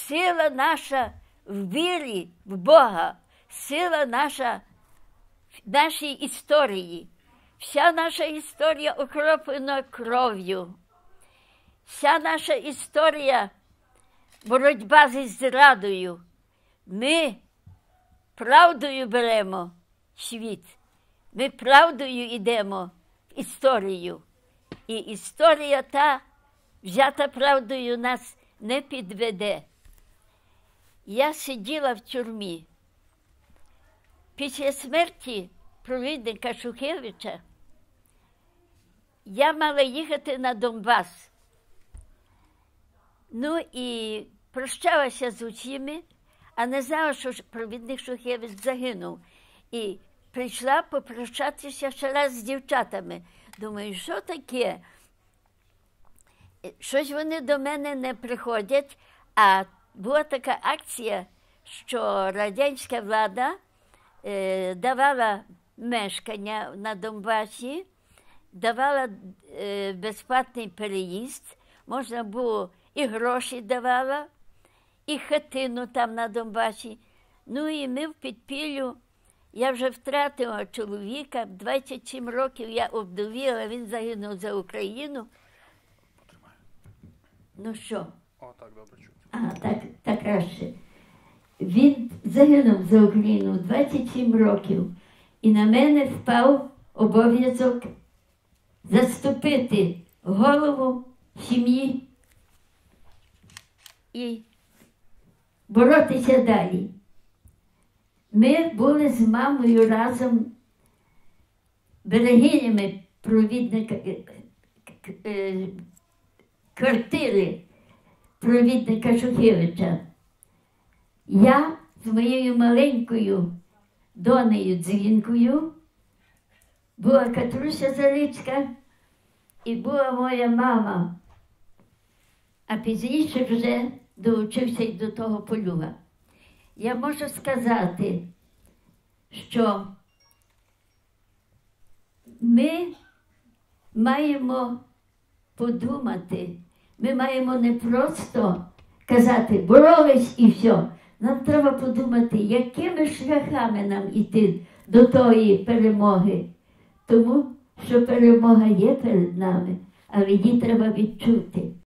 сила наша в вірі в Бога, сила наша в нашій історії. Вся наша історія окроплена кров'ю. Вся наша історія – боротьба зі зрадою. Ми правдою беремо світ. Ми правдою йдемо в історію. І історія та, взята правдою, нас не підведе. Я сиділа в тюрмі. Після смерті провідника Шухевича я мала їхати на Донбас. Ну і прощалася з усіми, а не знала, що провідник Шухевич загинув. І прийшла попрощатися ще раз з дівчатами. Думаю, що таке? Щось вони до мене не приходять, а була така акція, що радянська влада давала мешкання на Донбасі, давала безплатний переїзд, можна було і гроші давала, і хатину там на Донбасі. Ну і ми в підпіллю, я вже втратила чоловіка, 27 років я обдовіла, він загинув за Україну. Ну що? О, так, добре чути. Так краще. Він загинув за Україну 27 років. І на мене впав обов'язок заступити голову сім'ї і боротися далі. Ми були з мамою разом берегинями провідника квартири провідника Шухевича. Я з моєю маленькою донею Дзвінкою, була Катруся Зарицька і була моя мама. А пізніше вже долучився й до того Полюга. Я можу сказати, що ми маємо подумати, ми маємо не просто казати боролись і все. Нам треба подумати, якими шляхами нам іти до тої перемоги. Тому що перемога є перед нами, але її треба відчути.